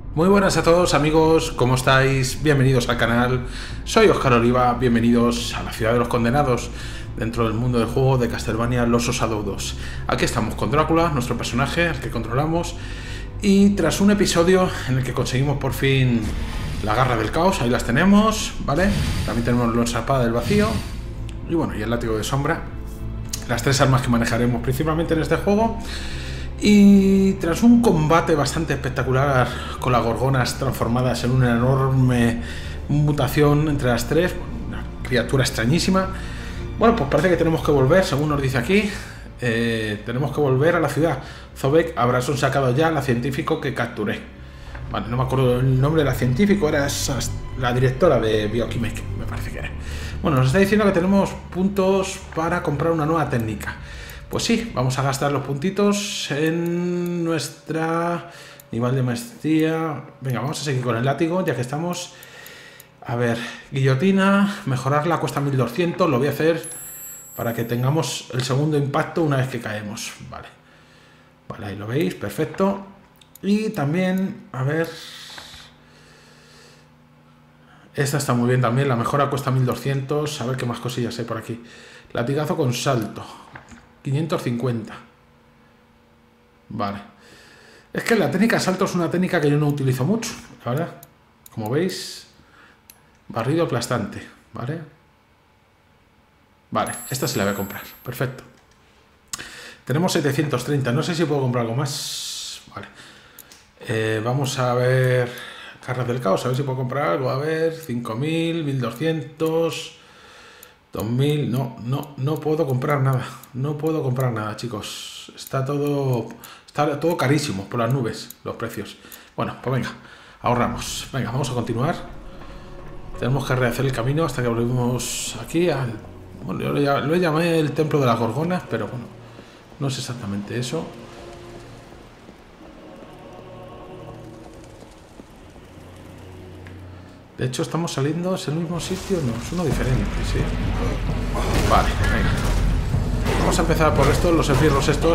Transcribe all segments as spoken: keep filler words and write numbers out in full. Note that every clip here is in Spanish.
Muy buenas a todos amigos, ¿cómo estáis? Bienvenidos al canal, soy Óscar Oliva, bienvenidos a la ciudad de los condenados, dentro del mundo del juego de Castlevania Los Shadow dos. Aquí estamos con Drácula, nuestro personaje, al que controlamos, y tras un episodio en el que conseguimos por fin la garra del caos, ahí las tenemos, ¿vale? También tenemos la espada del vacío, y bueno, y el látigo de sombra, las tres armas que manejaremos principalmente en este juego. Y tras un combate bastante espectacular con las gorgonas transformadas en una enorme mutación entre las tres, una criatura extrañísima, bueno, pues parece que tenemos que volver, según nos dice aquí, eh, tenemos que volver a la ciudad. Zobek habrá sacado ya a la científico que capturé. Vale, no me acuerdo el nombre de la científico, era esa, la directora de Bioquimek, me parece que era. Bueno, nos está diciendo que tenemos puntos para comprar una nueva técnica. Pues sí, vamos a gastar los puntitos en nuestra nivel de maestría. Venga, vamos a seguir con el látigo, ya que estamos. A ver, guillotina, mejorarla cuesta mil doscientos, lo voy a hacer para que tengamos el segundo impacto una vez que caemos. Vale, vale, ahí lo veis, perfecto. Y también, a ver... Esta está muy bien también, la mejora cuesta mil doscientos, a ver qué más cosillas hay por aquí. Latigazo con salto. quinientos cincuenta. Vale. Es que la técnica de salto es una técnica que yo no utilizo mucho, la verdad. Como veis, barrido aplastante, ¿vale? Vale, esta se la voy a comprar. Perfecto. Tenemos setecientos treinta. No sé si puedo comprar algo más. Vale. Eh, vamos a ver... Garras del caos, a ver si puedo comprar algo. A ver, cinco mil, mil doscientos... dos mil, no, no, no puedo comprar nada, no puedo comprar nada, chicos, está todo, está todo carísimo por las nubes, los precios. Bueno, pues venga, ahorramos, venga, vamos a continuar. Tenemos que rehacer el camino hasta que volvemos aquí al, bueno, yo lo, lo llamé el templo de las gorgonas, pero bueno, no es exactamente eso. De hecho, estamos saliendo, ¿es el mismo sitio? No, es uno diferente, sí. Vale, venga. Vamos a empezar por esto, los esbirros estos.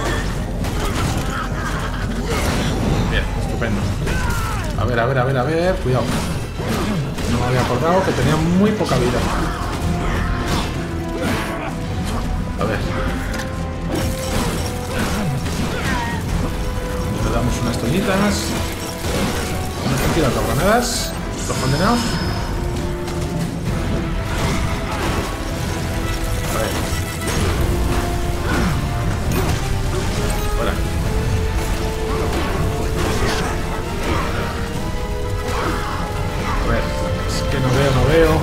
Bien, estupendo. A ver, a ver, a ver, a ver, cuidado. No me había acordado que tenía muy poca vida. A ver. Le damos unas toñitas. Vamos a tirar las granadas. Los condenados. A ver. Fuera. A ver. Es que no veo, no veo.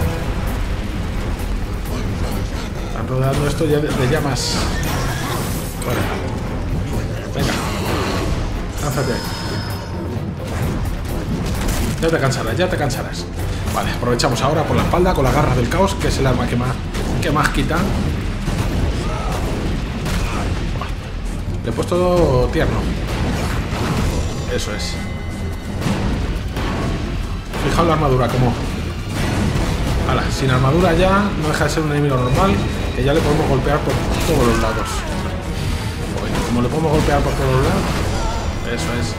Están rodando esto ya de, de llamas. Fuera. Venga. Lánzate. Ya te cansarás, ya te cansarás. Vale, aprovechamos ahora por la espalda con la garra del caos, que es el arma que más, que más quita. Le he puesto tierno. Eso es. Fijaos la armadura, como... Hala, sin armadura ya no deja de ser un enemigo normal, que ya le podemos golpear por todos los lados. Bueno, como le podemos golpear por todos los lados, eso es.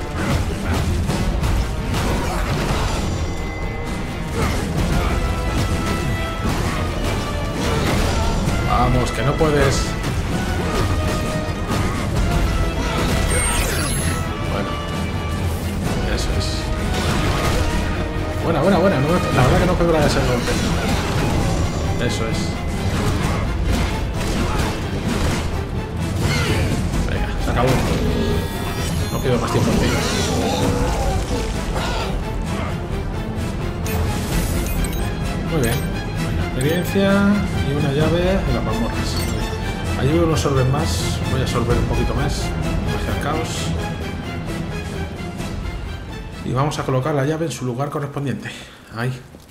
Vamos, que no puedes. Bueno, eso es. Buena, buena, buena. No, la verdad que no quebra ese golpe. Eso es. Venga, se acabó. No pido más tiempo, tío. Muy bien. Experiencia y una llave de las mazmorras. Allí uno sorbe más, voy a sorber un poquito más. Magia al caos. Y vamos a colocar la llave en su lugar correspondiente. Ahí.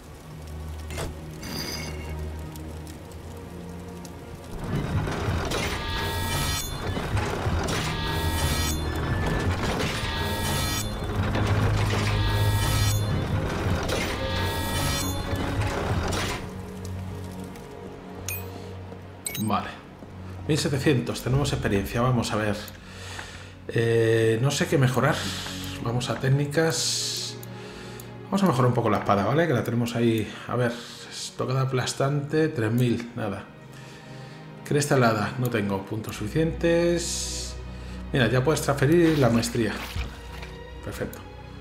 Vale, mil setecientos, tenemos experiencia, vamos a ver. Eh, no sé qué mejorar. Vamos a técnicas. Vamos a mejorar un poco la espada, ¿vale? Que la tenemos ahí. A ver, estocada aplastante, tres mil, nada. Cresta helada, no tengo puntos suficientes. Mira, ya puedes transferir la maestría. Perfecto.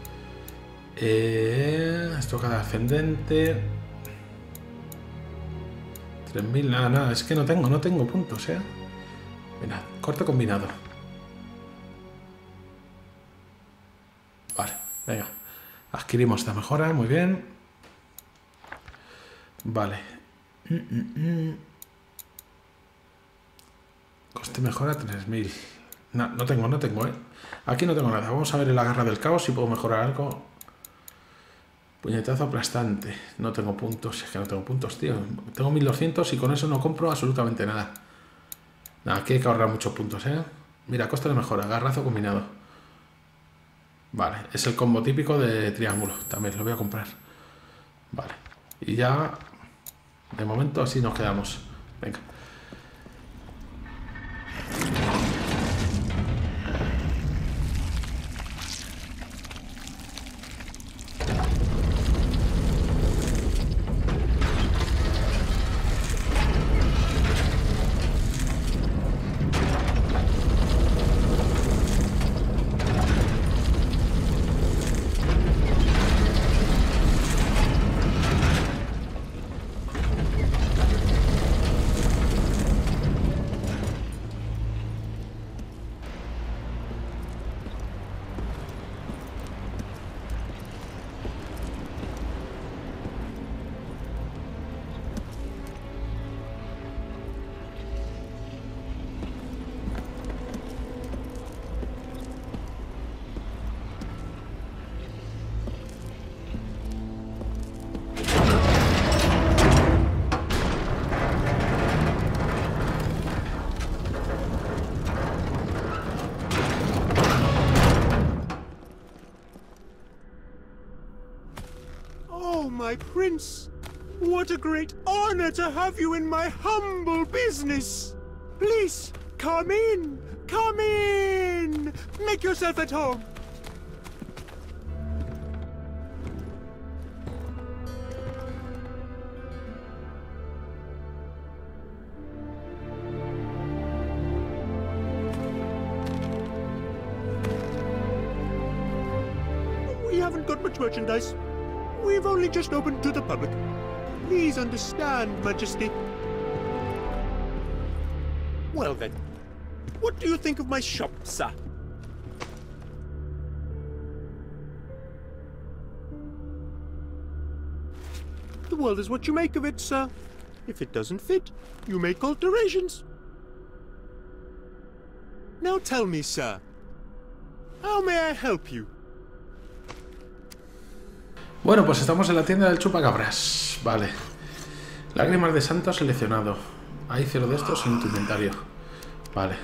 Eh, estocada ascendente. tres mil, nada, nada. Es que no tengo, no tengo puntos, ¿eh? Mira, corte combinado. Vale, venga. Adquirimos esta mejora, muy bien. Vale. Mm, mm, mm. Coste mejora tres mil. No, no tengo, no tengo, ¿eh? Aquí no tengo nada. Vamos a ver en la garra del caos si puedo mejorar algo. Puñetazo aplastante. No tengo puntos. Es que no tengo puntos, tío. Tengo mil doscientos y con eso no compro absolutamente nada. Nada, aquí hay que ahorrar muchos puntos, ¿eh? Mira, coste de mejora. Garrazo combinado. Vale, es el combo típico de triángulo. También lo voy a comprar. Vale. Y ya... De momento así nos quedamos. Venga. My prince, what a great honor to have you in my humble business. Please, come in, come in. Make yourself at home. We haven't got much merchandise. We've only just opened to the public. Please understand, Majesty. Well then, what do you think of my shop, sir? The world is what you make of it, sir. If it doesn't fit, you make alterations. Now tell me, sir, how may I help you? Bueno, pues estamos en la tienda del chupacabras. Vale. Lágrimas de santo seleccionado. Hay cero de estos en tu inventario. Vale.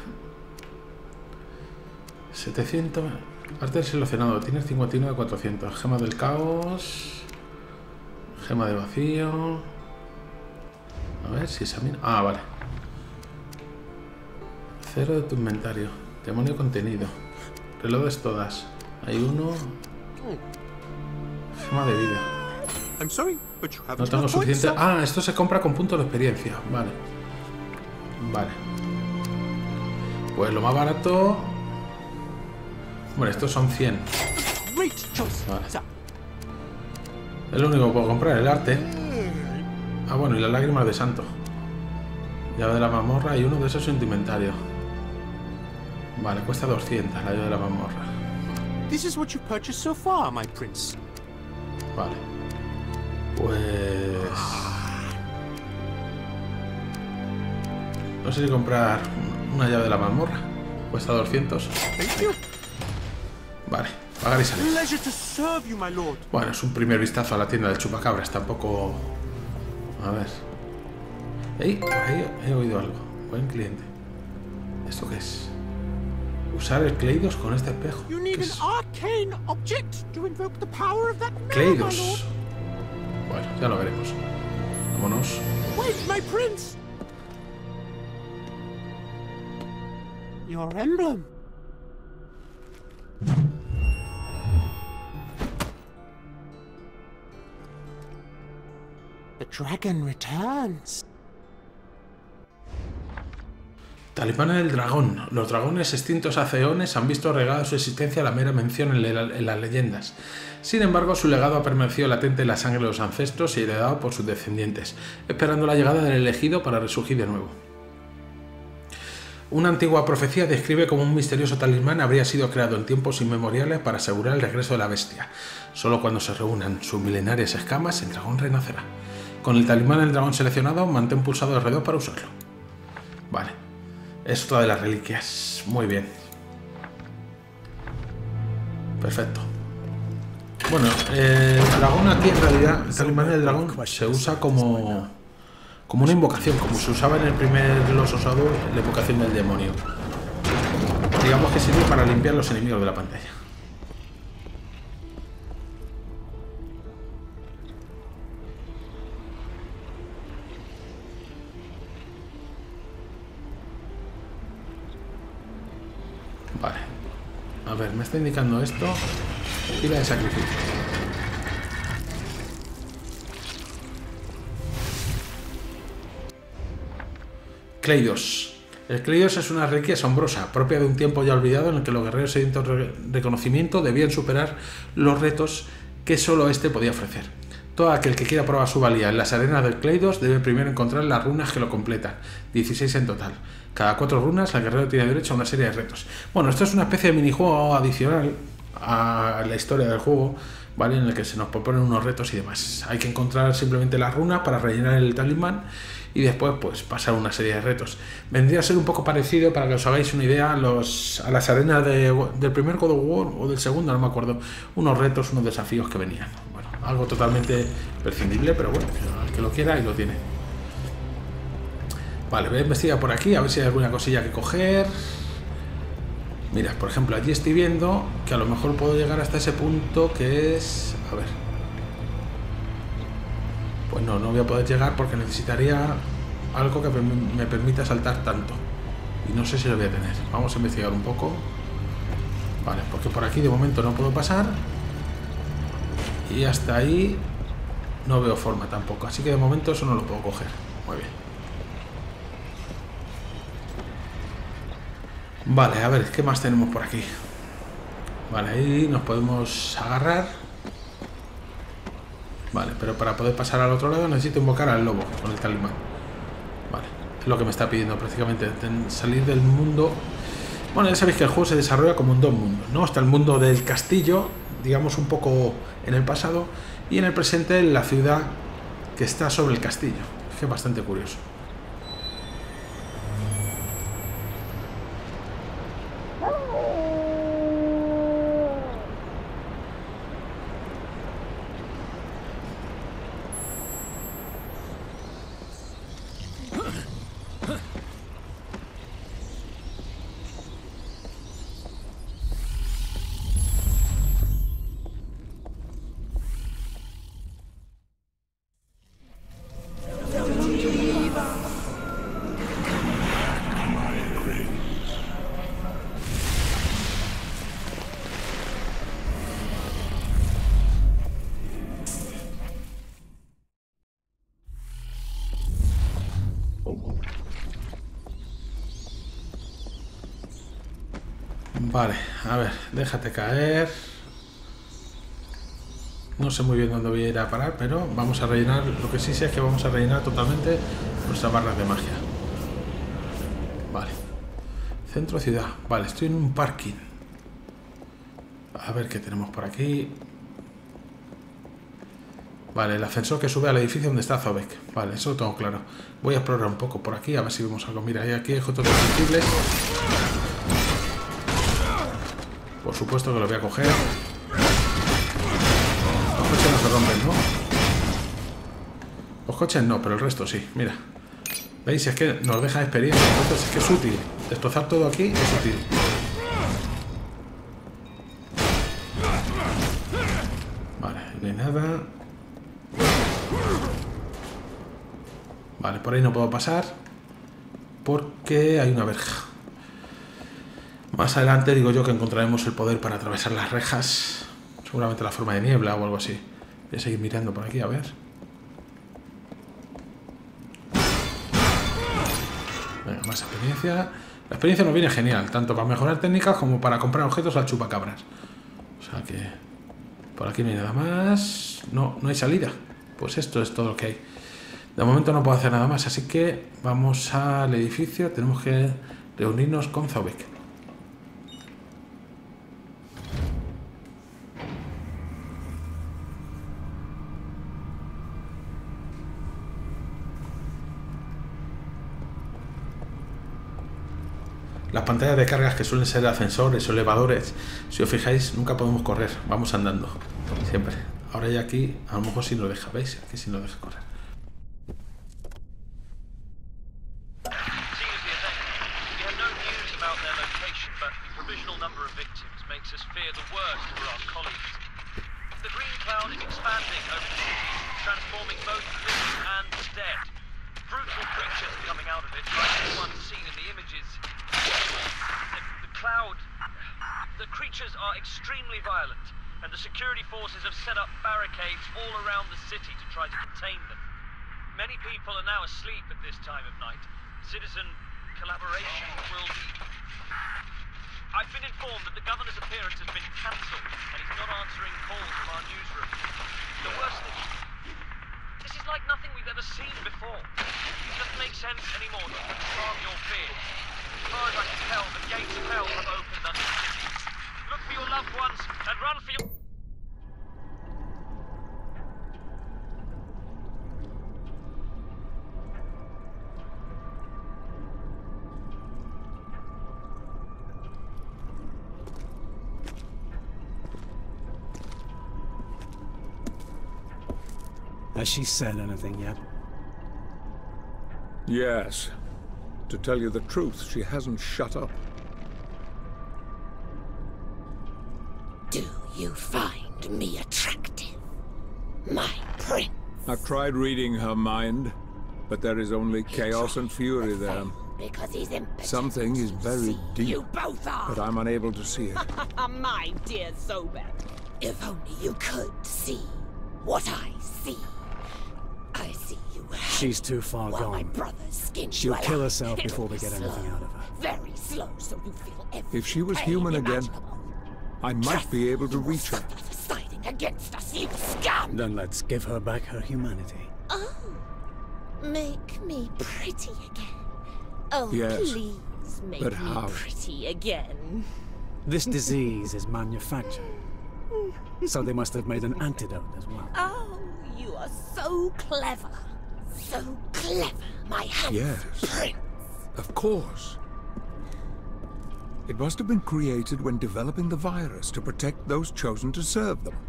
setecientos. Arte seleccionado. Tienes cincuenta y nueve de cuatrocientos. Gema del caos. Gema de vacío. A ver si examino. Ah, vale. Cero de tu inventario. Demonio contenido. Relojes todas. Hay uno. Gema de vida. I'm sorry, but you haven't No tengo suficiente. Ah, esto se compra con puntos de experiencia. Vale. Vale. Pues lo más barato. Bueno, estos son cien. Vale. Es lo único que puedo comprar, el arte. Ah, bueno, y las lágrimas de santo. Llave de la mazmorra y uno de esos en tu inventario. Vale, cuesta doscientos la llave de la mazmorra. This is what you purchased so far, my prince. Vale. Pues... No sé si comprar una llave de la mazmorra. Cuesta doscientos. Vale, pagar y salir. Bueno, es un primer vistazo a la tienda del chupacabras. Tampoco... A ver... ¡Ey! Por ahí he oído algo. Buen cliente. ¿Esto qué es? Usar el Kleidos con este espejo. ¿Qué es? Kleidos. Bueno, ya lo veremos. Vámonos. Wait, my prince. Your emblem. dragon returns. Talismán del dragón. Los dragones extintos hace eones han visto regada su existencia a la mera mención en, la, en las leyendas. Sin embargo, su legado ha permanecido latente en la sangre de los ancestros y heredado por sus descendientes, esperando la llegada del elegido para resurgir de nuevo. Una antigua profecía describe cómo un misterioso talismán habría sido creado en tiempos inmemoriales para asegurar el regreso de la bestia. Solo cuando se reúnan sus milenarias escamas, el dragón renacerá. Con el talismán del dragón seleccionado, mantén pulsado el R dos para usarlo. Vale. Es otra de las reliquias. Muy bien. Perfecto. Bueno, eh, el dragón aquí en realidad, el talismán del dragón se usa como, como una invocación, como se usaba en el primer Los Osados, la invocación del demonio. Digamos que sirve para limpiar los enemigos de la pantalla. Vale. A ver, me está indicando esto. Pila de sacrificio. Kleidos. El Kleidos es una reliquia asombrosa, propia de un tiempo ya olvidado en el que los guerreros sedientos de reconocimiento debían superar los retos que solo este podía ofrecer. Todo aquel que quiera probar su valía en las arenas del Kleidos debe primero encontrar las runas que lo completan, dieciséis en total. Cada cuatro runas el guerrero tiene derecho a una serie de retos. Bueno, esto es una especie de minijuego adicional a la historia del juego, ¿vale? En el que se nos proponen unos retos y demás. Hay que encontrar simplemente las runas para rellenar el talismán y después pues pasar una serie de retos. Vendría a ser un poco parecido, para que os hagáis una idea, los, a las arenas de, del primer God of War o del segundo, no me acuerdo, unos retos, unos desafíos que venían. Bueno, algo totalmente prescindible, pero bueno, el que lo quiera y lo tiene. Vale, voy a investigar por aquí, a ver si hay alguna cosilla que coger. Mira, por ejemplo, allí estoy viendo que a lo mejor puedo llegar hasta ese punto que es... A ver. Pues no, no voy a poder llegar porque necesitaría algo que me permita saltar tanto. Y no sé si lo voy a tener. Vamos a investigar un poco. Vale, porque por aquí de momento no puedo pasar. Y hasta ahí no veo forma tampoco. Así que de momento eso no lo puedo coger. Muy bien. Vale, a ver, ¿qué más tenemos por aquí? Vale, ahí nos podemos agarrar. Vale, pero para poder pasar al otro lado necesito invocar al lobo con el talismán. Vale, es lo que me está pidiendo prácticamente, salir del mundo. Bueno, ya sabéis que el juego se desarrolla como en dos mundos, ¿no? Está el mundo del castillo, digamos un poco en el pasado, y en el presente la ciudad que está sobre el castillo. Es que es bastante curioso. Vale, a ver, déjate caer. No sé muy bien dónde voy a ir a parar, pero vamos a rellenar. Lo que sí sé es que vamos a rellenar totalmente nuestras barras de magia. Vale. Centro ciudad. Vale, estoy en un parking. A ver qué tenemos por aquí. Vale, el ascensor que sube al edificio donde está Zobek. Vale, eso lo tengo claro. Voy a explorar un poco por aquí, a ver si vemos algo. Mira, hay aquí objetos combustibles. Por supuesto que lo voy a coger. Los coches no se rompen, ¿no? Los coches no, pero el resto sí. Mira. ¿Veis? Es que nos deja experiencia. Entonces es que es útil. Destrozar todo aquí es útil. Vale, no hay nada. Vale, por ahí no puedo pasar porque hay una verja. Más adelante digo yo que encontraremos el poder para atravesar las rejas. Seguramente la forma de niebla o algo así. Voy a seguir mirando por aquí, a ver. más experiencia. La experiencia nos viene genial, tanto para mejorar técnicas como para comprar objetos al chupacabras. O sea que por aquí no hay nada más. No, no hay salida. Pues esto es todo lo que hay. De momento no puedo hacer nada más, así que vamos al edificio. Tenemos que reunirnos con Zaubek. Las pantallas de cargas, que suelen ser ascensores o elevadores, si os fijáis, nunca podemos correr, vamos andando, siempre. Ahora ya aquí, a lo mejor sí nos deja, ¿veis? Aquí sí nos deja correr. Brutal creatures coming out of it, like the ones seen in the images. The, the cloud... The creatures are extremely violent, and the security forces have set up barricades all around the city to try to contain them. Many people are now asleep at this time of night. Citizen collaboration will be... I've been informed that the governor's appearance has been cancelled, and he's not answering calls from our newsroom. The worst thing... This is like nothing we've ever seen before. It doesn't make sense anymore to calm your fears. As far as I can tell, the gates of hell have opened under the city. Look for your loved ones and run for your... Has she said anything yet? Yes. To tell you the truth, she hasn't shut up. Do you find me attractive, my prince? I've tried reading her mind, but there is only chaos and fury there. Because he's impotent. Something is very deep, You both are. but I'm unable to see it. My dear Sobek, if only you could see what I see. I see you. She's too far while my gone. brother's skin She'll well kill up. herself It'll before we be get anything slow, out of her. Very slow, so you feel every If she was pain human again, imaginable. I might Trust be able to you will reach her. suffer for siding against us, you scum! Then let's give her back her humanity. Oh, make me pretty again. Oh, Yes, please make but me how? pretty again. This disease is manufactured, so they must have made an antidote as well. Oh, you are so clever. So clever, my handsome Yes. prince. Of course. It must have been created when developing the virus to protect those chosen to serve them.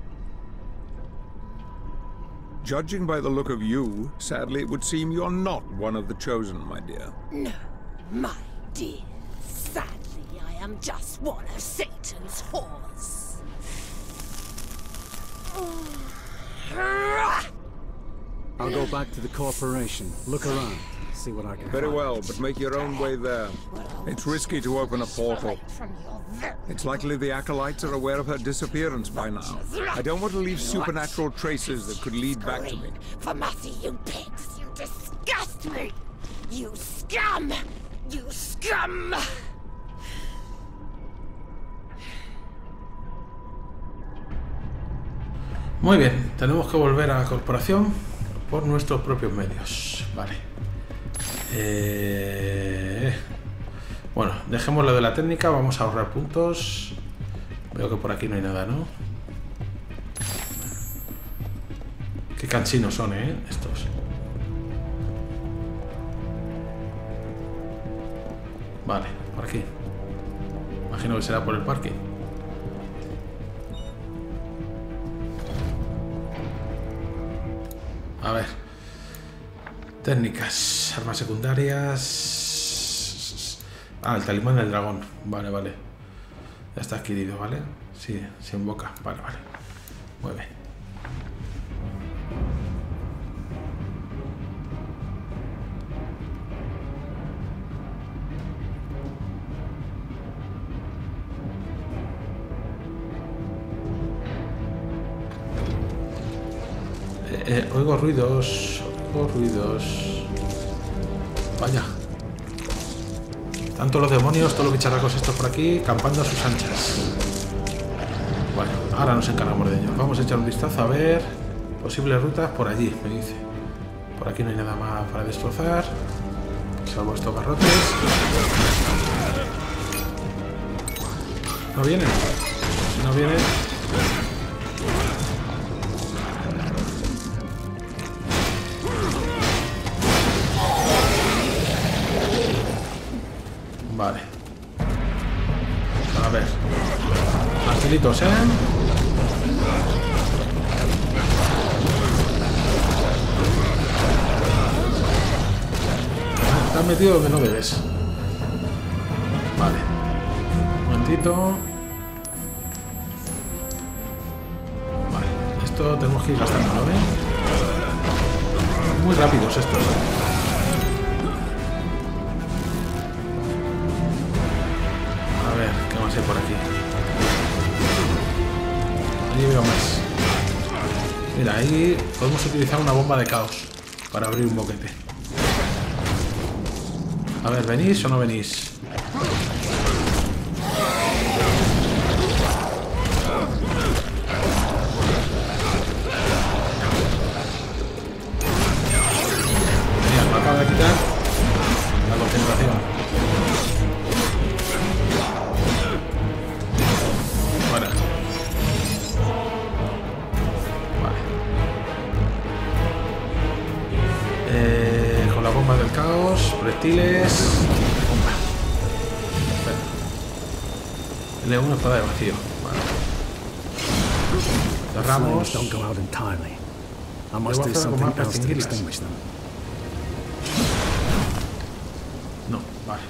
Judging by the look of you, sadly it would seem you're not one of the chosen, my dear. No, my dear. Sadly, I am just one of Satan's whores. I'll go back to the corporation, look around, see what I can Very find. well, but make your own way there. It's risky to open a portal. From your very It's likely the Acolytes are aware of her disappearance by now. I don't want to leave supernatural traces that could lead back to me. For mercy, you pigs! You disgust me! You scum! You scum! Muy bien, tenemos que volver a la corporación por nuestros propios medios. Vale. Eh... Bueno, dejemos lo de la técnica, vamos a ahorrar puntos. Veo que por aquí no hay nada, ¿no? Qué cansinos son, ¿eh? Estos. Vale, por aquí. Imagino que será por el parque. A ver. Técnicas. Armas secundarias. Ah, el talismán del dragón. Vale, vale. Ya está adquirido, ¿vale? Sí, se invoca. Vale, vale. Mueve. Eh, eh, oigo ruidos. Oigo ruidos. Vaya. Tanto los demonios, todos los bicharracos estos por aquí, campando a sus anchas. Bueno, ahora nos encargamos de ello. Vamos a echar un vistazo a ver posibles rutas por allí, me dice. Por aquí no hay nada más para destrozar, salvo estos barrotes. ¿No vienen? Si no vienen... Vale. A ver. Martelitos, ¿eh? Te has metido donde no debes. Vale. Un momentito. Vale. Esto tenemos que ir gastándolo, ¿eh? Muy rápidos estos. A ver, ¿qué más hay por aquí? Ahí veo más. Mira, ahí podemos utilizar una bomba de caos para abrir un boquete. A ver, ¿venís o no venís? Mira, me acaba de quitar la concentración. Bueno. Vale. Eh, con la bomba del caos, proyectiles. Bomba. L uno espada de vacío. Vale. Cerramos. Don't go out entirely. I Debo must do hacer algo something más para else to extinguirlas. extinguish them. No, vale.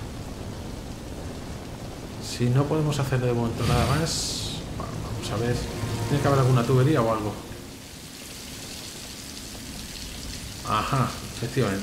Si no podemos hacer de momento nada más, bueno, vamos a ver. Tiene que haber alguna tubería o algo. Ajá, efectivamente.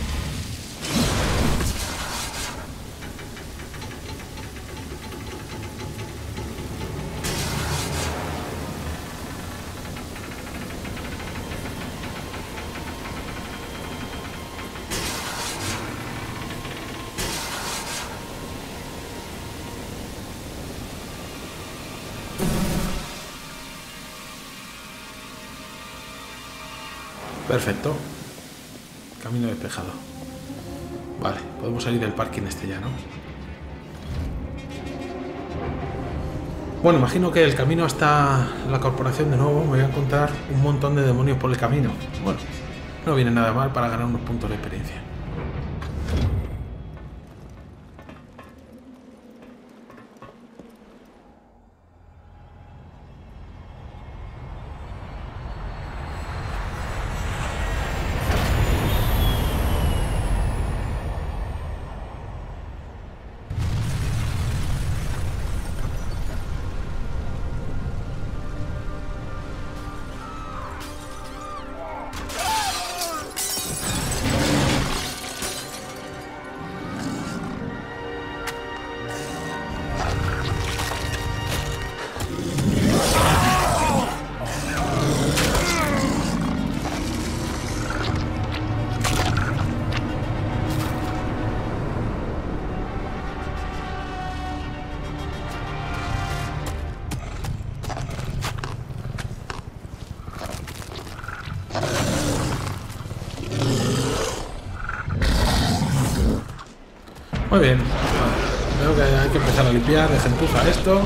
Perfecto. Camino despejado. Vale, podemos salir del parking este ya, ¿no? Bueno, imagino que el camino hasta la corporación de nuevo me voy a encontrar un montón de demonios por el camino. Bueno, no viene nada mal para ganar unos puntos de experiencia. Muy bien, vale. Creo que hay que empezar a limpiar de gentuza esto.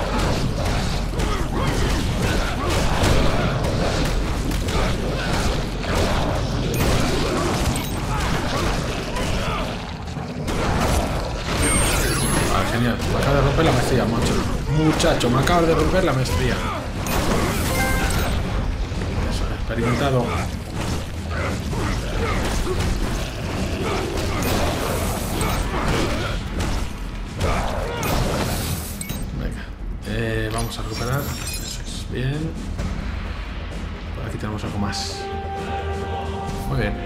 Vale, genial, me acaba de romper la maestría, macho. Muchacho, me acaba de romper la maestría. Eso, experimentado. Eh, vamos a recuperar. Eso es bien. Por aquí tenemos algo más. Muy bien.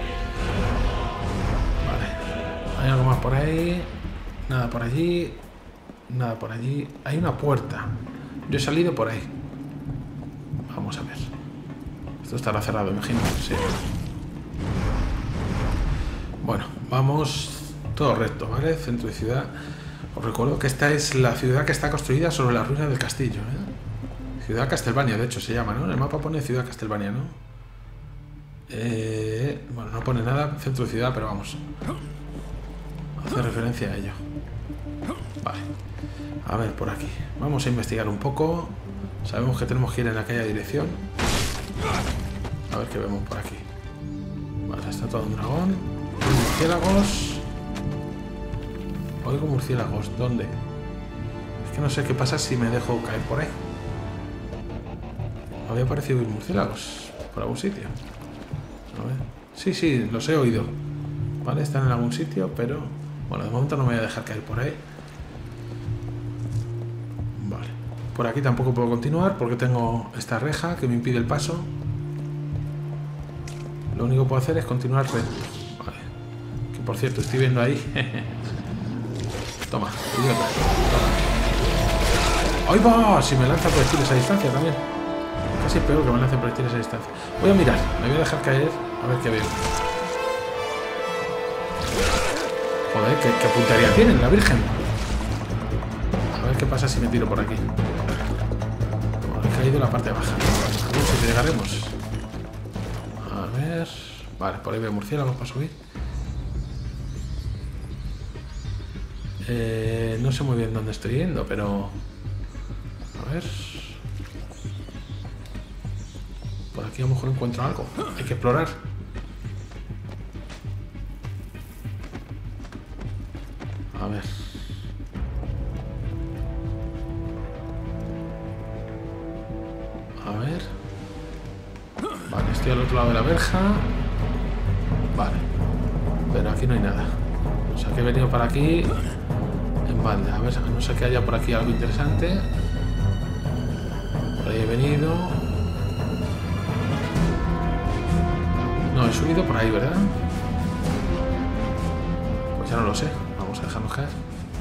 Vale. Hay algo más por ahí. Nada por allí. Nada por allí. Hay una puerta. Yo he salido por ahí. Vamos a ver. Esto estará cerrado, imagino. Sí. Bueno, vamos. todo recto, ¿vale? Centro de ciudad. Os recuerdo que esta es la ciudad que está construida sobre las ruinas del castillo, ¿eh? Ciudad Castlevania, de hecho se llama, ¿no? En el mapa pone Ciudad Castlevania, ¿no? Eh, bueno, no pone nada, centro de ciudad, pero vamos. Hace referencia a ello. Vale. A ver, por aquí. Vamos a investigar un poco. Sabemos que tenemos que ir en aquella dirección. A ver qué vemos por aquí. Vale, está todo un dragón. Murciélagos. Oigo murciélagos. ¿Dónde? Es que no sé qué pasa si me dejo caer por ahí. Me había parecido oír murciélagos por algún sitio. A ver. Sí, sí, los he oído. Vale, están en algún sitio, pero... Bueno, de momento no me voy a dejar caer por ahí. Vale. Por aquí tampoco puedo continuar porque tengo esta reja que me impide el paso. Lo único que puedo hacer es continuar recto. Vale. Que por cierto, estoy viendo ahí... Toma, idiota. Toma. ¡Ay, va! Si me lanza proyectiles a distancia también. Casi peor que me lance proyectiles a distancia. Voy a mirar, me voy a dejar caer a ver qué veo. Joder, ¿qué, qué puntería tienen, la Virgen? A ver qué pasa si me tiro por aquí. Bueno, he caído en la parte baja. A ver si llegaremos. A ver... Vale, por ahí veo murciélagos para subir. Eh, no sé muy bien dónde estoy yendo, pero... A ver... Por aquí a lo mejor encuentro algo. Hay que explorar. A ver. A ver. Vale, estoy al otro lado de la verja. Vale. Pero aquí no hay nada. O sea que he venido para aquí en balde. A ver, a no ser que haya por aquí algo interesante. Por ahí he venido. No, he subido por ahí, ¿verdad? Pues ya no lo sé. Vamos a dejarnos caer.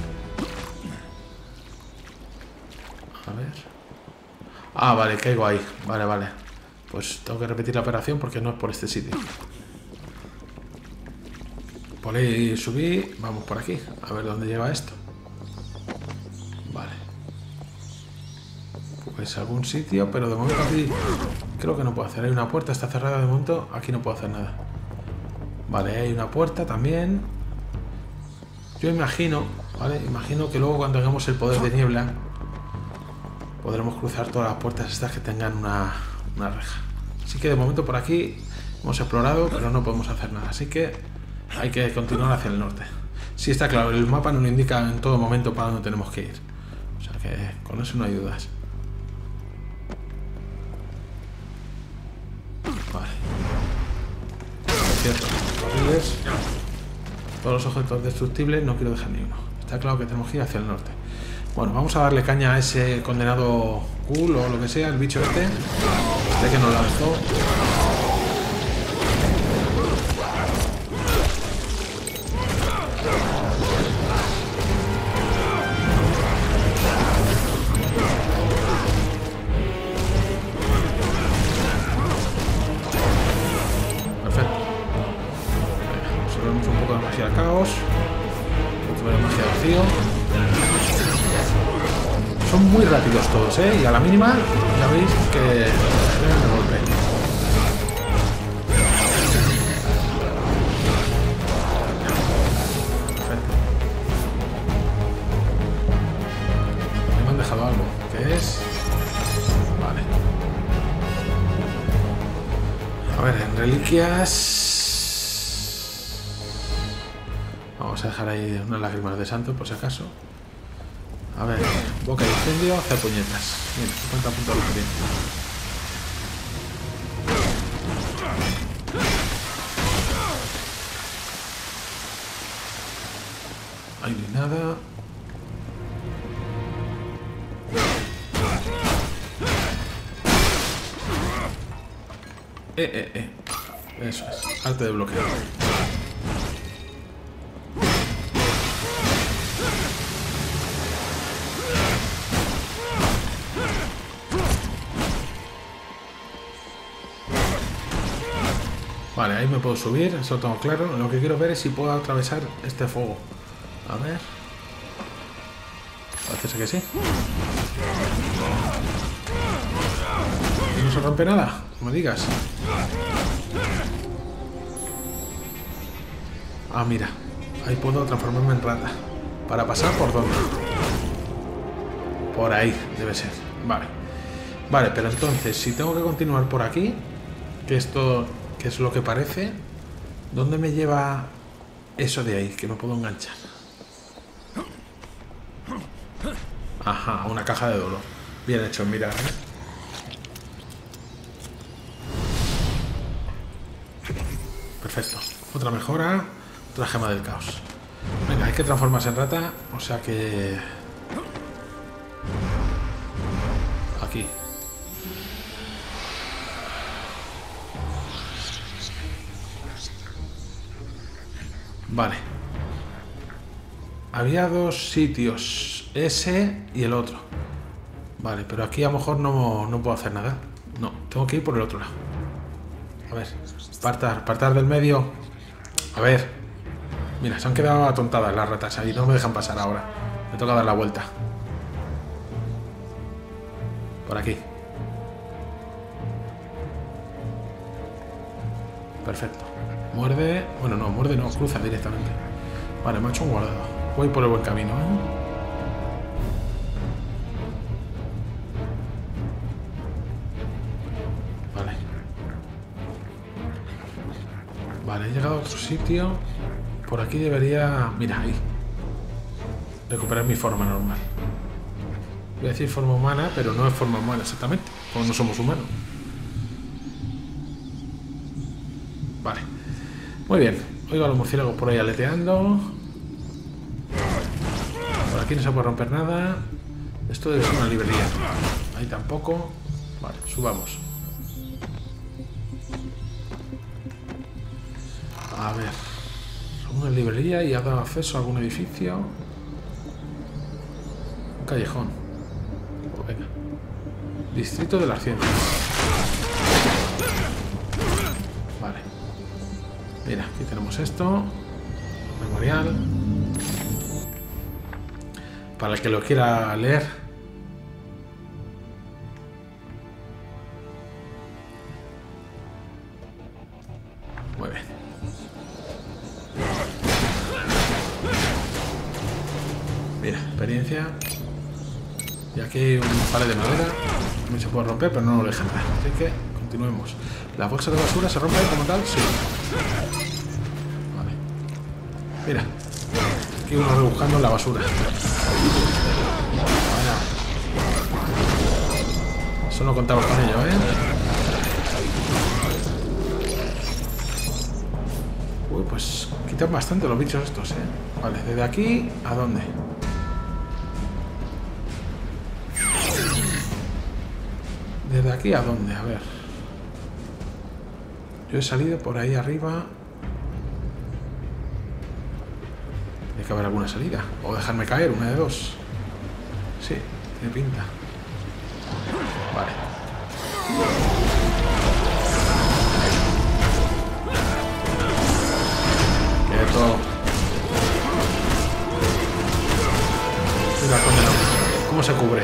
A ver. Ah, vale, caigo ahí. Vale, vale. Pues tengo que repetir la operación porque no es por este sitio. Por ahí subí. Vamos por aquí. A ver dónde lleva esto. Vale. Pues algún sitio, pero de momento aquí creo que no puedo hacer. Hay una puerta, está cerrada de momento. Aquí no puedo hacer nada. Vale, hay una puerta también. Yo imagino, ¿vale? Imagino que luego cuando tengamos el poder de niebla podremos cruzar todas las puertas estas que tengan una, una reja. Así que de momento por aquí hemos explorado, pero no podemos hacer nada. Así que hay que continuar hacia el norte. Sí, está claro, el mapa nos indica en todo momento para dónde tenemos que ir. O sea que con eso no hay dudas. Vale. Por cierto, barriles. Todos los objetos destructibles no quiero dejar ni uno. Está claro que tenemos que ir hacia el norte. Bueno, vamos a darle caña a ese condenado ghoul o lo que sea, el bicho este. Este que nos lanzó. Al caos, otro de magia vacío. Son muy rápidos todos, ¿eh? Y a la mínima ya veis que me golpe. Perfecto. Me han dejado algo, ¿qué es? Vale. A ver, en reliquias. Vamos a dejar ahí unas lágrimas de santo, por si acaso. A ver, boca de incendio, hacer puñetas. Bien, cincuenta puntos de experiencia. Ahí ni nada. Eh, eh, eh. Eso es, arte de bloqueo. Vale, ahí me puedo subir, eso tengo claro. Lo que quiero ver es si puedo atravesar este fuego. A ver. Parece que sí. ¿Y no se rompe nada? No me digas. Ah, mira. Ahí puedo transformarme en rata. ¿Para pasar por dónde? Por ahí, debe ser. Vale. Vale, pero entonces, si tengo que continuar por aquí, que esto, que es lo que parece, ¿dónde me lleva eso de ahí? Que me puedo enganchar. Ajá, una caja de dolor. Bien hecho, mira, ¿eh? Perfecto. Otra mejora. Otra gema del caos. Venga, hay que transformarse en rata. O sea que... Aquí. Vale. Había dos sitios. Ese y el otro. Vale, pero aquí a lo mejor no, no puedo hacer nada. No, tengo que ir por el otro lado. A ver. Partar, partar del medio. A ver. Mira, se han quedado atontadas las ratas ahí. No me dejan pasar ahora. Me toca dar la vuelta. Por aquí. Perfecto. Muerde. Bueno, no, muerde no, cruza directamente. Vale, me ha hecho un guardado. Voy por el buen camino, ¿eh? Vale. Vale, he llegado a otro sitio. Por aquí debería... Mira, ahí. Recuperar mi forma normal. Voy a decir forma humana, pero no es forma humana exactamente. Porque no somos humanos. Vale. Muy bien. Oigo a los murciélagos por ahí aleteando. Por aquí no se puede romper nada. Esto debe ser una librería. Ahí tampoco. Vale, subamos. A ver. Una librería y ha dado acceso a algún edificio. Un callejón. Pues venga. Distrito de las Ciencias. Vale. Mira, aquí tenemos esto. Memorial. Para el que lo quiera leer. Muy bien. Mira, experiencia. Y aquí hay un pared de madera. También se puede romper, pero no lo deja nada. Así que continuemos. ¿La bolsa de basura se rompe como tal? Sí. Vale. Mira. Aquí uno rebuscando en la basura. Bueno. Eso no contaba con ello, ¿eh? Uy, pues quitan bastante los bichos estos, ¿eh? Vale, ¿desde aquí a dónde? ¿Desde aquí a dónde? A ver. Yo he salido por ahí arriba. Tiene que haber alguna salida. O dejarme caer, una de dos. Sí, tiene pinta. Vale. Quieto. Mira, condenado. ¿Cómo se cubre?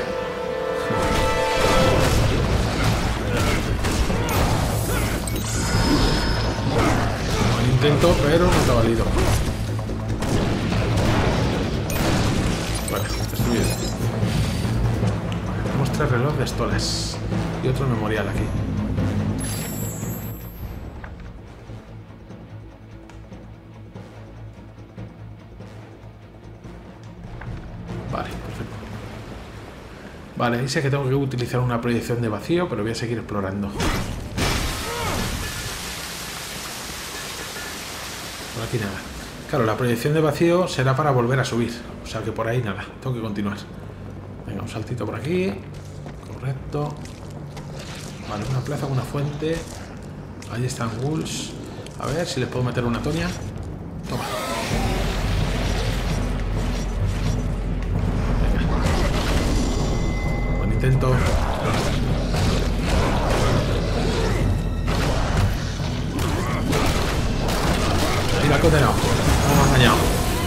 Buen intento, pero no te ha valido. Vale, destruido. Tenemos tres relojes de estolas y otro memorial aquí. Vale, perfecto. Vale, dice que tengo que utilizar una proyección de vacío, pero voy a seguir explorando. Por aquí nada. Claro, la proyección de vacío será para volver a subir. O sea que por ahí nada. Tengo que continuar. Venga, un saltito por aquí. Correcto. Vale, una plaza, una fuente. Ahí están ghouls. A ver si les puedo meter una toña. Toma. Venga. Buen intento. condenado. Hemos dañado.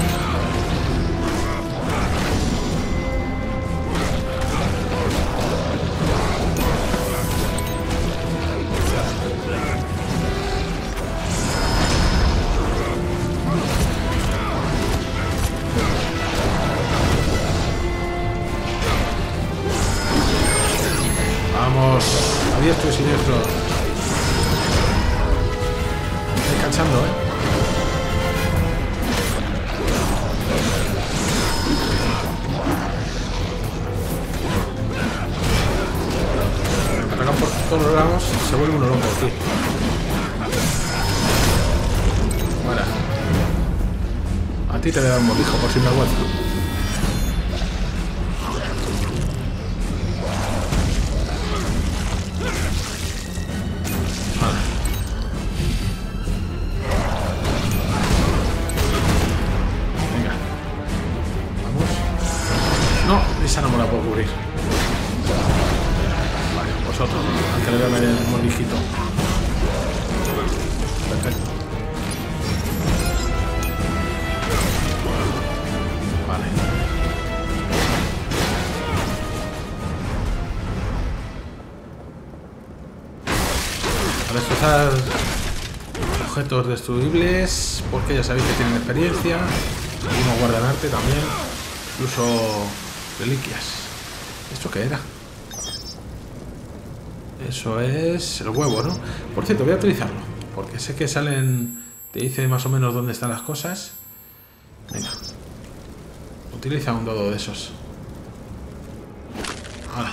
Vamos, a diestro y siniestro. Estoy cansando, eh. Atacan por todos los lados, se vuelve uno loco aquí. Bueno. A ti te voy a dar un mordisco por sin vergüenza. No, esa no me la puedo cubrir. Vale, vosotros, aunque le voy a ver el mordijito. Perfecto. Vale. A destrozar objetos destruibles, porque ya sabéis que tienen experiencia. Algunos guardan arte también. Incluso reliquias. ¿Esto qué era? Eso es el huevo, ¿no? Por cierto, voy a utilizarlo, porque sé que salen... Te dice más o menos dónde están las cosas. Venga. Utiliza un dodo de esos. Ahora.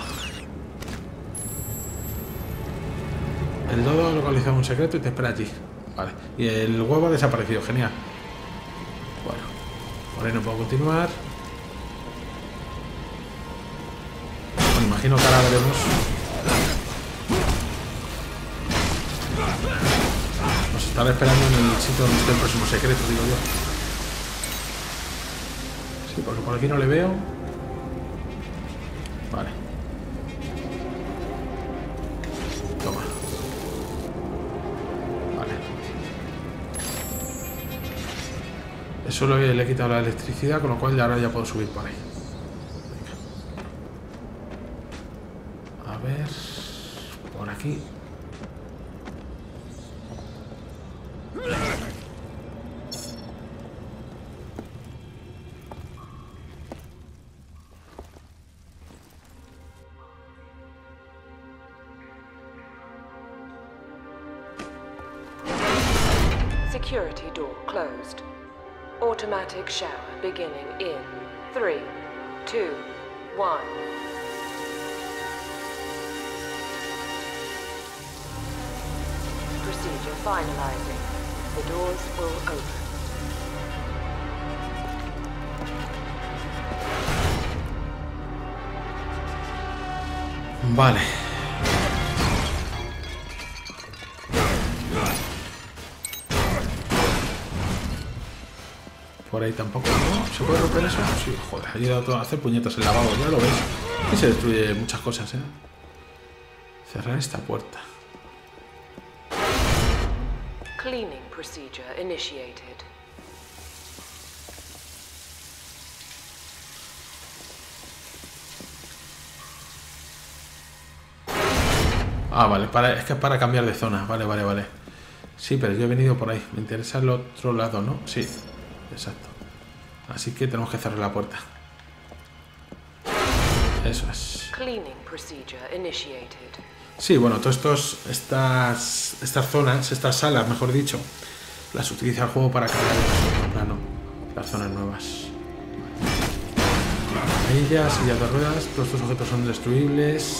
El dodo ha localizado un secreto y te espera allí. Vale. Y el huevo ha desaparecido. Genial. Bueno. Por ahí no puedo continuar. Bueno, imagino que ahora veremos. Nos estará esperando en el sitio donde esté el próximo secreto, digo yo. Sí, porque por aquí no le veo. Vale. Toma. Vale. Eso le, le he quitado la electricidad, con lo cual ahora ya puedo subir por ahí. Venga. A ver. Por aquí. Security door closed. Automatic shower beginning in three, two, one. Procedure finalizing. The doors will open. Vale. Por ahí tampoco, ¿no? ¿Se puede romper eso? Sí, joder, ha llegado todo a hacer puñetas el lavabo, ya lo ves. Y se destruye muchas cosas, ¿eh? Cerrar esta puerta. Cleaning procedure initiated. Ah, vale, para, es que es para cambiar de zona. Vale, vale, vale. Sí, pero yo he venido por ahí. Me interesa el otro lado, ¿no? Sí, exacto. Así que tenemos que cerrar la puerta. Eso es. Cleaning procedure initiated. Sí, bueno, todas estos, estas, estas zonas, estas salas, mejor dicho, las utiliza el juego para crear el plano, las zonas nuevas. Ellas, sillas de ruedas, todos estos objetos son destruibles.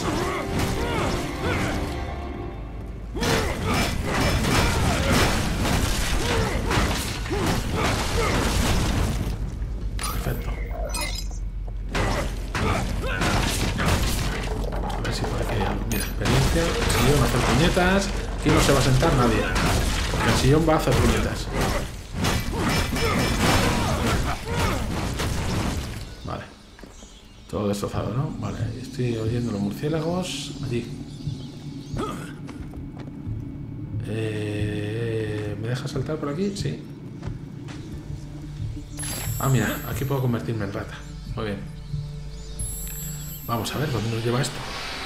Perfecto. A ver si por aquí hay... Mira, experiencia, el sillón va a hacer puñetas. Aquí no se va a sentar nadie, porque el sillón va a hacer puñetas. Vale. Todo destrozado, ¿no? Vale, estoy oyendo los murciélagos. Allí. Eh, ¿Me deja saltar por aquí? Sí. Ah, mira, aquí puedo convertirme en rata. Muy bien. Vamos a ver dónde nos lleva esto.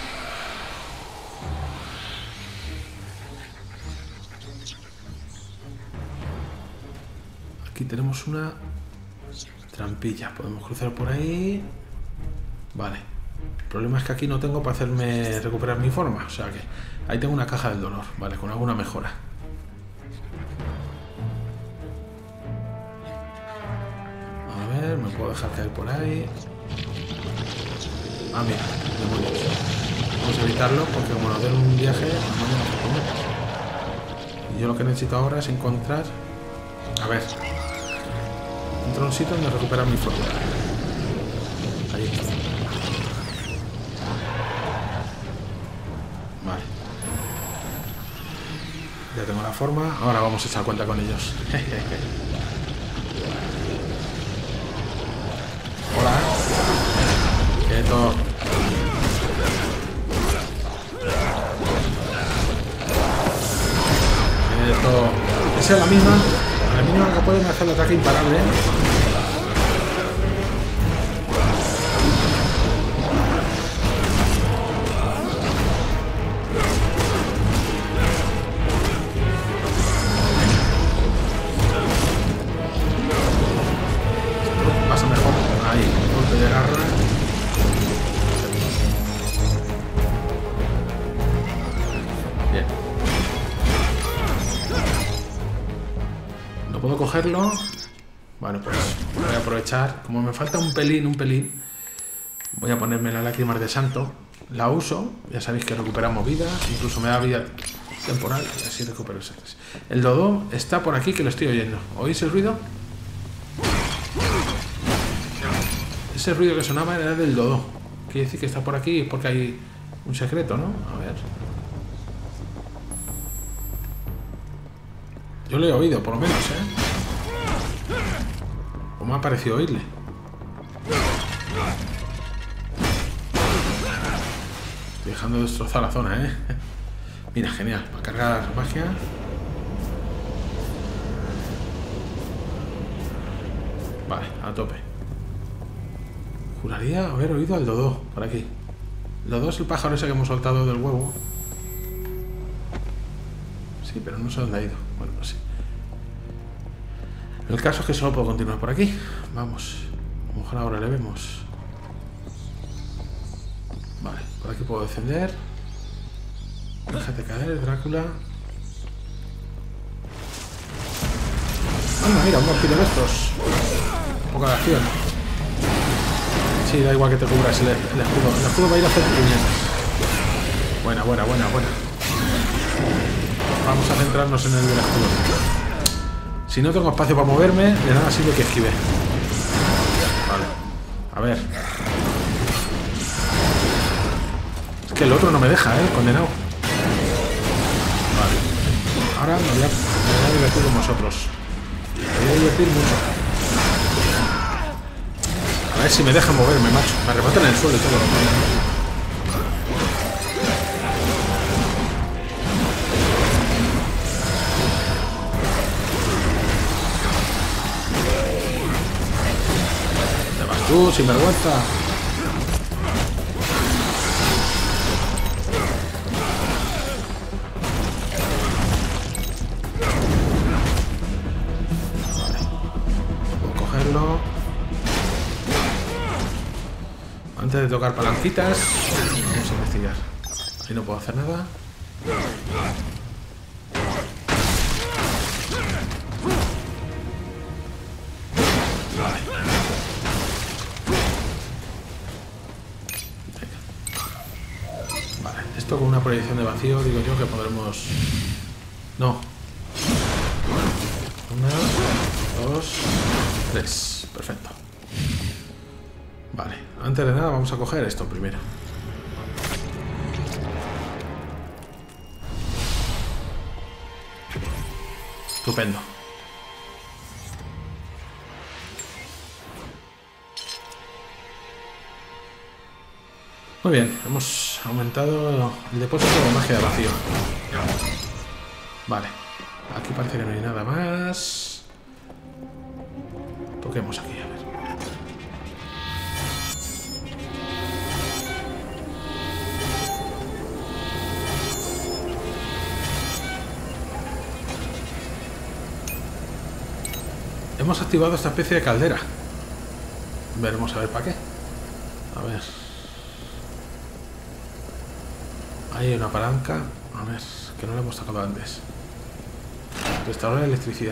Aquí tenemos una trampilla. Podemos cruzar por ahí. Vale. El problema es que aquí no tengo para hacerme recuperar mi forma. O sea que ahí tengo una caja del dolor. Vale, con alguna mejora. A ver, me puedo dejar caer por ahí. Ah, mira, demonios. Vamos a evitarlo porque como nos den un viaje, mañana nos comemos. Y yo lo que necesito ahora es encontrar... A ver. Entro a un sitio donde recuperar mi forma. Ahí. Vale. Ya tengo la forma. Ahora vamos a echar cuenta con ellos. Hola. Quieto. Quieto. Esa es la misma. La mínima que pueden hacer el ataque imparable. Pasa mejor. Ahí, golpe de garra. Bien. No puedo cogerlo. Bueno, pues voy a aprovechar. Como me falta un pelín, un pelín, voy a ponerme las lágrimas de santo. La uso. Ya sabéis que recuperamos vida. Incluso me da vida temporal. Y así recupero esas. El dodo está por aquí, que lo estoy oyendo. ¿Oís el ruido? Ese ruido que sonaba era del dodo. Quiere decir que está por aquí porque hay un secreto, ¿no? A ver. Yo lo he oído, por lo menos, ¿eh? O me ha parecido oírle. Estoy dejando destrozar la zona, ¿eh? Mira, genial. Para cargar magia. Vale, a tope. Juraría haber oído al dodo por aquí. El dodo es el pájaro ese que hemos soltado del huevo. Sí, pero no sé dónde ha ido. Bueno, no sé. El caso es que solo puedo continuar por aquí. Vamos. A lo mejor ahora le vemos. Vale, por aquí puedo descender. Déjate caer, Drácula. Anda, mira, un vampiro de estos. Poca de acción. Sí, da igual que te cubras el, el escudo. El escudo va a ir a hacer puñetas. Buena, buena, buena, buena. Vamos a centrarnos en el del escudo. Si no tengo espacio para moverme, de nada sirve que esquive. Vale. A ver. Es que el otro no me deja, ¿eh? Condenado. Vale. Ahora me voy a, me voy a divertir con vosotros. Me voy a divertir mucho. A ver si me dejan moverme, macho. Me arrebatan en el suelo y todo. Te vas tú, sinvergüenza. Vale. Puedo cogerlo. Antes de tocar palanquitas, vamos a investigar. Ahí no puedo hacer nada. Vale. Vale, esto con una proyección de vacío, digo yo que podremos... No. Una, dos, tres. Perfecto. Vale, antes de nada vamos a coger esto primero. Estupendo. Muy bien, hemos aumentado el depósito de magia de vacío. Vale, aquí parece que no hay nada más. Toquemos aquí. hemos activado esta especie de caldera. Veremos a ver para qué. A ver. Ahí hay una palanca. A ver, que no la hemos sacado antes. Restaurar electricidad.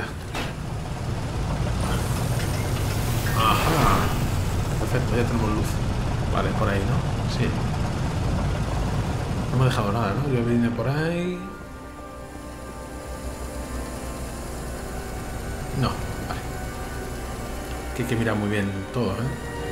Ajá. Perfecto, ya tenemos luz. Vale, por ahí, ¿no? Sí. No me ha dejado nada, ¿no? Yo vine por ahí. No, vale. Que hay que mirar muy bien todo, ¿eh?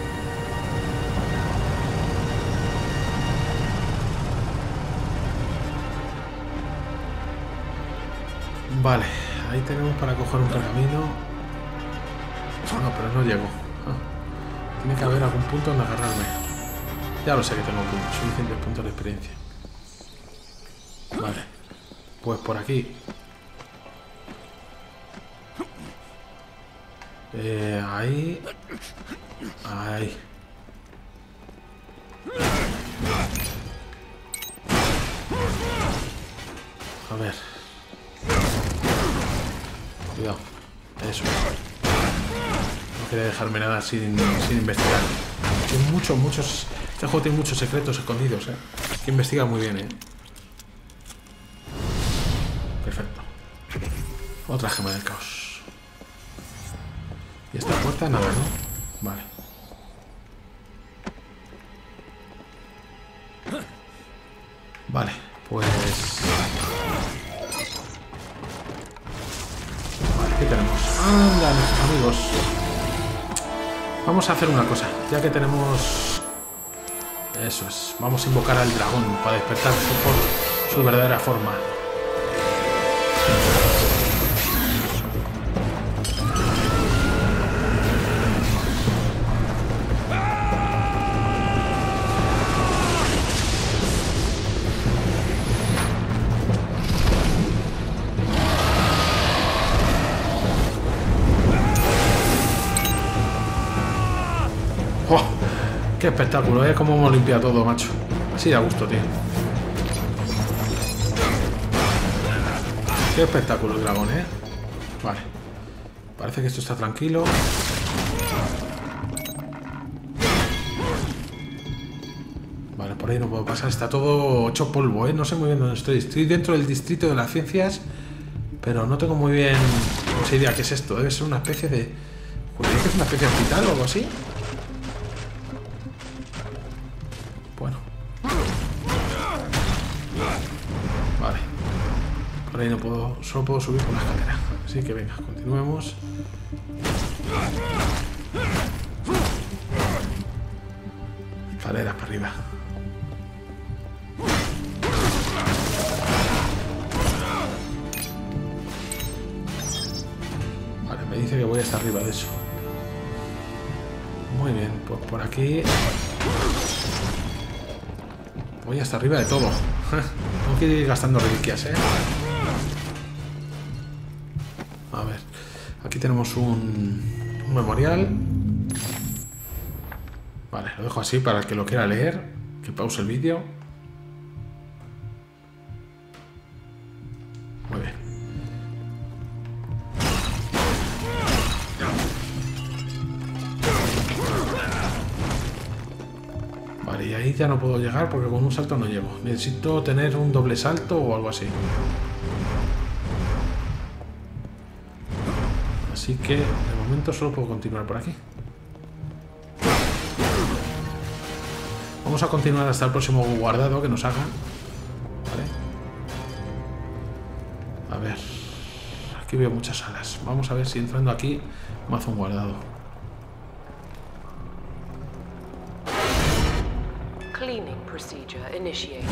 Vale, ahí tenemos para coger un pergamino. No, pero no llego. Ah, tiene que haber algún punto donde agarrarme. Ya lo sé que tengo puntos, suficientes puntos de experiencia. Vale, pues por aquí. Eh, ahí. Ahí. A ver. Cuidado. Eso. No quería dejarme nada sin, sin investigar. Hay muchos, muchos... Este juego tiene muchos secretos escondidos, ¿eh? Hay que investigar muy bien, ¿eh? Perfecto. Otra gema del caos. Y esta puerta nada, ¿no? Vale. Vale, pues... Vale, ¿qué tenemos? Anda, nuestros amigos. Vamos a hacer una cosa. Ya que tenemos... Eso es. Vamos a invocar al dragón para despertar su, su verdadera forma. ¡Oh! ¡Qué espectáculo! ¿Eh? Cómo hemos limpiado todo, macho. Así da gusto, tío. ¡Qué espectáculo el dragón, eh! Vale. Parece que esto está tranquilo. Vale, por ahí no puedo pasar. Está todo hecho polvo, ¿eh? No sé muy bien dónde estoy. Estoy dentro del distrito de las ciencias, pero no tengo muy bien... No sé idea qué es esto. Debe ser una especie de... ¿Pues que es una especie de hospital o algo así? Bueno. Vale. Por ahí no puedo... Solo puedo subir por la escalera. Así que venga, continuemos. Escaleras para arriba. Vale, me dice que voy hasta arriba de eso. Muy bien, pues por aquí... Voy hasta arriba de todo. Tengo que ir gastando reliquias, ¿eh? A ver. Aquí tenemos un, un memorial. Vale, lo dejo así para el que lo quiera leer. Que pause el vídeo. Muy bien. Vale, y ahí ya no puedo llegar porque con un salto no llego. Necesito tener un doble salto o algo así. Así que de momento solo puedo continuar por aquí. Vamos a continuar hasta el próximo guardado que nos haga. Vale. A ver. Aquí veo muchas salas. Vamos a ver si entrando aquí me hace un guardado. Cleaning procedure initiated.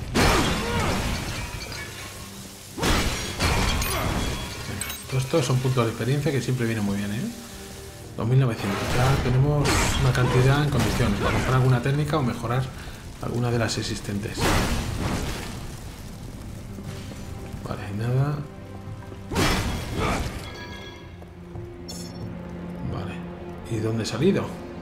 Todo esto son puntos de experiencia que siempre viene muy bien, ¿eh? dos mil novecientos. Ya tenemos una cantidad en condiciones para comprar alguna técnica o mejorar alguna de las existentes. Vale, y nada. Vale. ¿Y dónde he salido?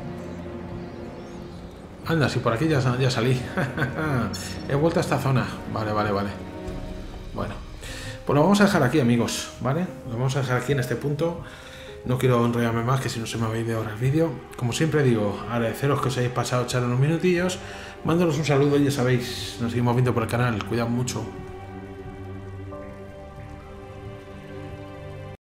Anda, si por aquí ya, ya salí. He vuelto a esta zona. Vale, vale, vale. Bueno. Pues lo vamos a dejar aquí, amigos, ¿vale? Lo vamos a dejar aquí en este punto. No quiero enrollarme más, que si no se me va a ir de hora el vídeo. Como siempre digo, agradeceros que os hayáis pasado a echar unos minutillos. Mándanos un saludo y ya sabéis, nos seguimos viendo por el canal. Cuidad mucho.